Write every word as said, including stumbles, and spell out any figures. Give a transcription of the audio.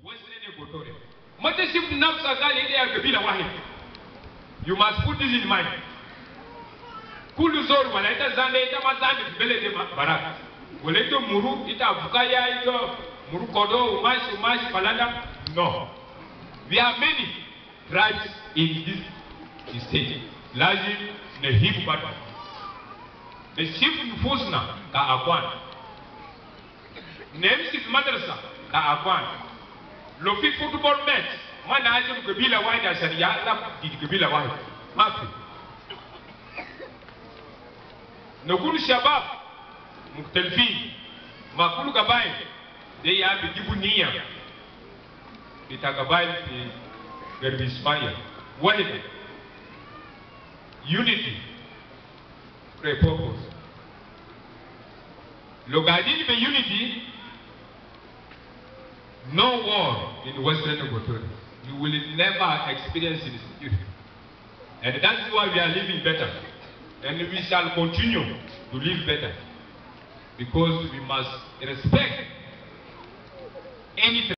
Western Equatoria. Mataship nafsa gali ile ya kabila wahid. You must put this in mind. Kulu zor wala ita zande ita mazande bele de baraka. Wala ito muru ita bukaya ito muru kodo umashi umashi palada. No. There are many tribes in this state. Lazim nehibu batu. The chief nfusna ka akwan. Nemsif madrasa ka akwan. Lofi football match. Mana aje mkabila wahid asani ya Allah di kabila wahid. Mafi. Nakulu shabab muktalifin. Makulu gabail. They have bijibu niya. Bita gabail fi garbi Ismail. Wahid. Unity. Purpose. Logadin be unity. No war in Western Equatoria. You will never experience it. And that's why we are living better. And we shall continue to live better. Because we must respect any